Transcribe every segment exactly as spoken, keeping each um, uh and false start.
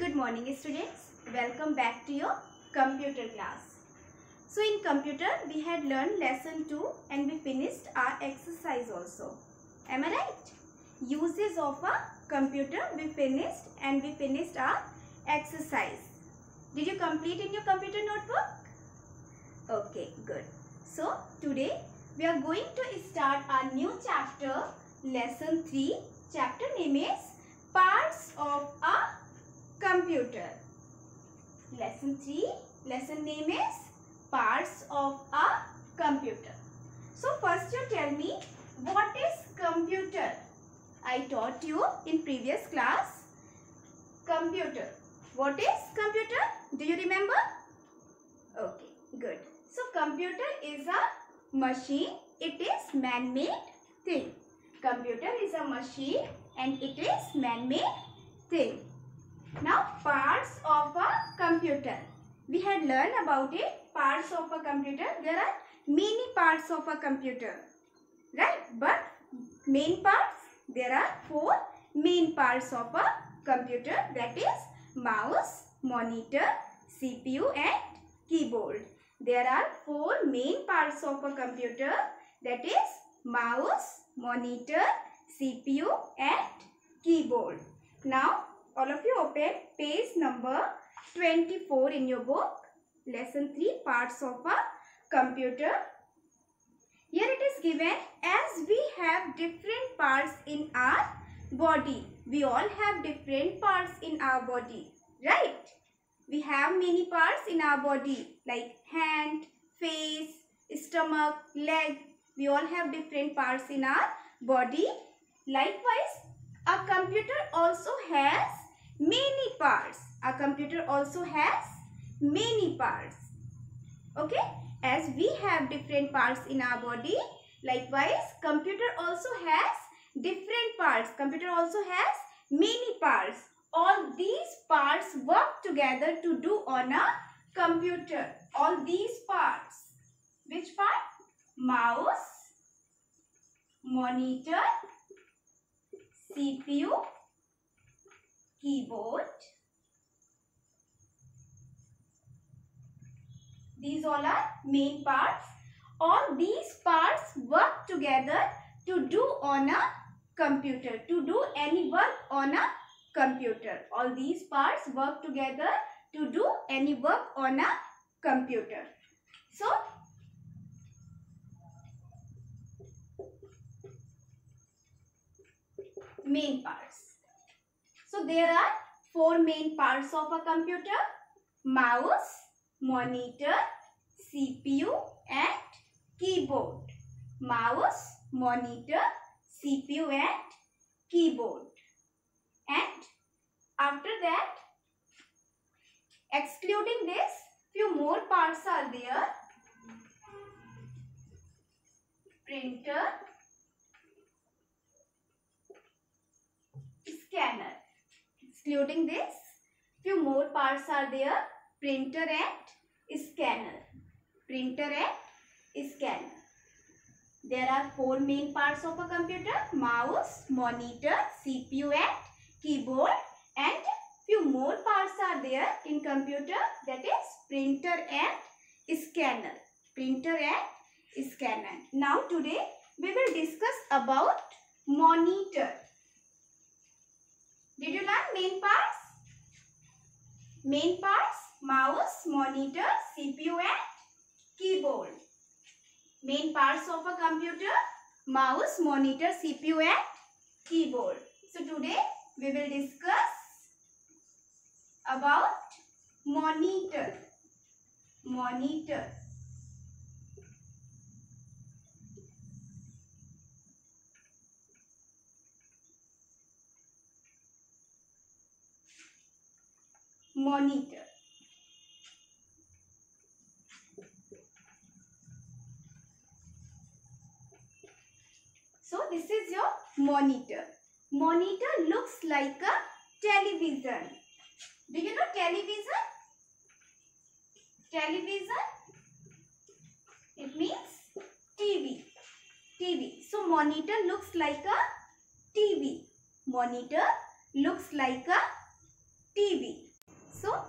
good morning students. Welcome back to your computer class. So in computer we had learned lesson two and we finished our exercise also. Am I right? Uses of a computer we finished and we finished our exercise. Did you complete in your computer notebook? Okay, good. So today we are going to start our new chapter, lesson three. Chapter name is Parts of a Computer. Lesson three, lesson name is Parts of a Computer. So first you tell me, what is computer? I taught you in previous class computer. What is computer? Do you remember? Okay, good. So computer is a machine. It is man-made thing. Computer is a machine and it is man-made thing. Now parts of a computer. We had learned about it. Parts of a computer. There are many parts of a computer. Right? But main parts. There are four main parts of a computer. That is mouse, monitor, C P U and keyboard. There are four main parts of a computer. That is mouse, monitor, C P U and keyboard. Now all of you open page number twenty-four in your book. Lesson three, parts of a computer. Here it is given, as we have different parts in our body. We all have different parts in our body, right? We have many parts in our body like hand, face, stomach, leg. We all have different parts in our body. Likewise, a computer also has many parts. A computer also has many parts. Okay? As we have different parts in our body, likewise, computer also has different parts. Computer also has many parts. All these parts work together to do on a computer. All these parts. Which part? Mouse, monitor, C P U, keyboard. These all are main parts. All these parts work together to do on a computer. To do any work on a computer. All these parts work together to do any work on a computer. So, main parts. So there are four main parts of a computer: mouse, monitor, C P U and keyboard. Mouse, monitor, C P U and keyboard. And after that, excluding this, few more parts are there: printer, scanner. Excluding this, few more parts are there: printer and scanner. Printer and scanner. There are four main parts of a computer: mouse, monitor, C P U and keyboard. And few more parts are there in computer, that is printer and scanner. Printer and scanner. Now today we will discuss about monitor. Did you learn main parts? Main parts: mouse, monitor, C P U and keyboard. Main parts of a computer: mouse, monitor, C P U and keyboard. So today we will discuss about monitor. Monitor. Monitor. So this is your monitor. Monitor looks like a television. Do you know television? Television? It means T V. T V. So monitor looks like a T V. Monitor looks like a T V.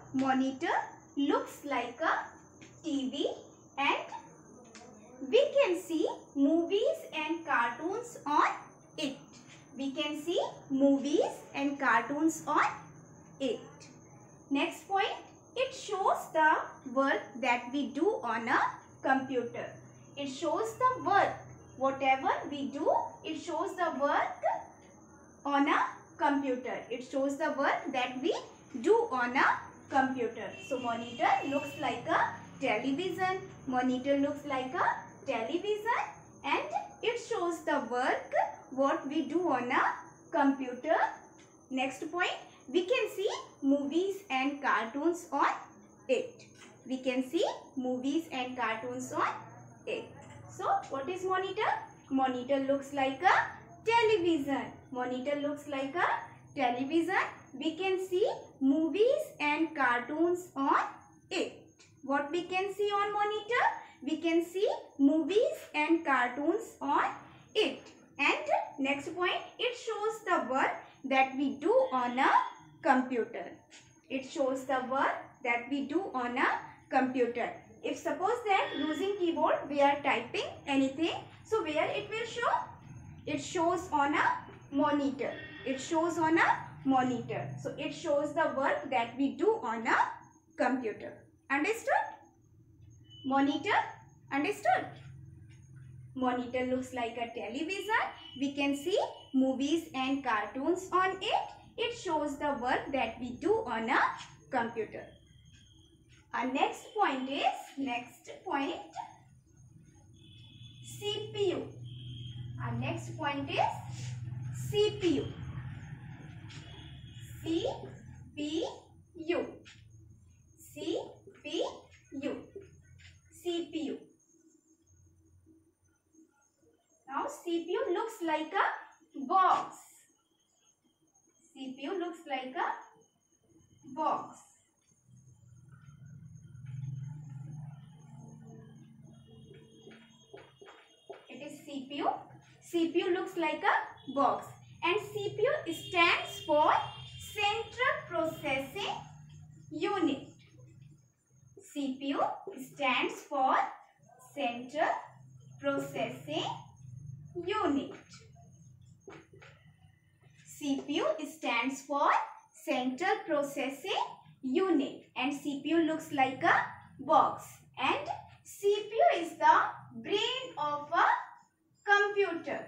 monitor looks like a T V and we can see movies and cartoons on it. We can see movies and cartoons on it. Next point, it shows the work that we do on a computer. It shows the work. Whatever we do, it shows the work on a computer. It shows the work that we do on a computer. So monitor looks like a television. Monitor looks like a television and it shows the work what we do on a computer. Next point, we can see movies and cartoons on it. We can see movies and cartoons on it. So what is monitor? Monitor looks like a television. Monitor looks like a television. We can see movies and cartoons on it. What we can see on monitor? We can see movies and cartoons on it. And next point, it shows the work that we do on a computer. It shows the work that we do on a computer. If suppose that using keyboard we are typing anything, so where it will show? It shows on a monitor. It shows on a monitor. So it shows the work that we do on a computer. Understood? Monitor. Understood? Monitor looks like a television. We can see movies and cartoons on it. It shows the work that we do on a computer. Our next point is, next point, C P U. Our next point is C P U. C P U. C P U. C P U. Now C P U looks like a box. C P U looks like a box. It is C P U. C P U looks like a box. And C P U stands for Central Processing Unit. C P U stands for Central Processing Unit. C P U stands for Central Processing Unit and C P U looks like a box. And C P U is the brain of a computer.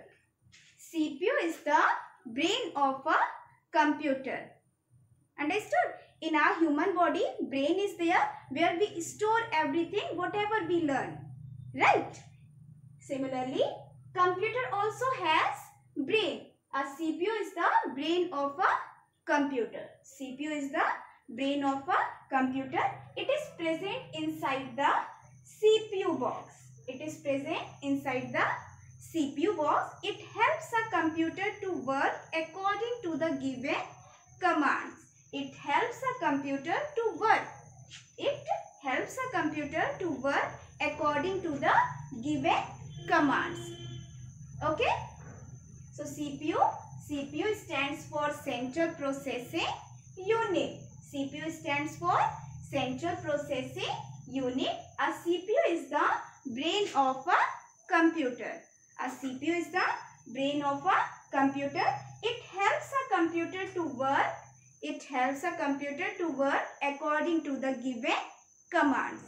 C P U is the brain of a computer. Understood? In our human body, brain is there where we store everything, whatever we learn. Right? Similarly, computer also has brain. A C P U is the brain of a computer. C P U is the brain of a computer. It is present inside the C P U box. It is present inside the C P U box. It helps a computer to work according to the given commands. It helps a computer to work. It helps a computer to work according to the given commands. Okay? So C P U, C P U stands for Central Processing Unit. C P U stands for Central Processing Unit. A C P U is the brain of a computer. A C P U is the brain of a computer. It helps a computer to work. It helps a computer to work according to the given commands.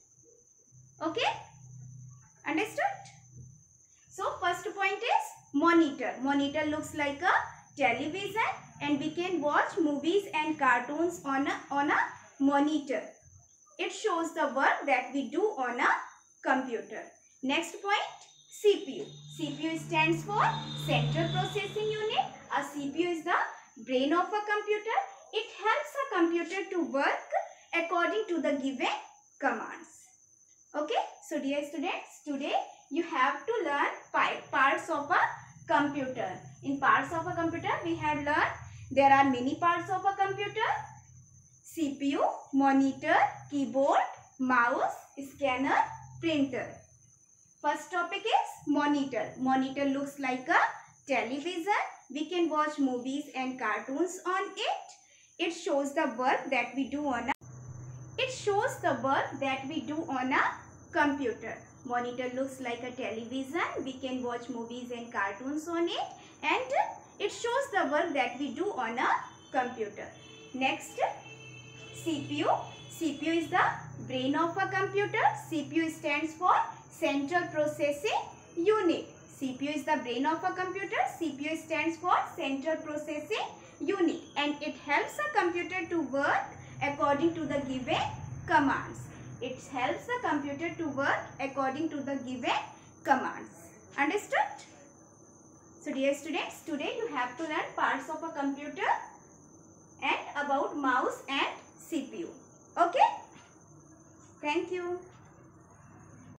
Okay? Understood? So first point is monitor. Monitor looks like a television and we can watch movies and cartoons on a, on a monitor. It shows the work that we do on a computer. Next point, C P U. C P U stands for Central Processing Unit. A C P U is the brain of a computer. It helps a computer to work according to the given commands. Okay, so dear students, today you have to learn five parts of a computer. In parts of a computer, we have learned there are many parts of a computer: C P U, monitor, keyboard, mouse, scanner, printer. First topic is monitor. Monitor looks like a television. We can watch movies and cartoons on it. It shows the work that we do on a shows the work that we do on a computer. Monitor looks like a television. We can watch movies and cartoons on it, and it shows the work that we do on a computer. Next, C P U. C P U is the brain of a computer. C P U stands for Central Processing Unit. C P U is the brain of a computer. C P U stands for Central Processing Unit, and it helps a computer to work according to the given commands. It helps the computer to work according to the given commands. Understood? So dear students, today you have to learn parts of a computer and about mouse and C P U. Okay? Thank you.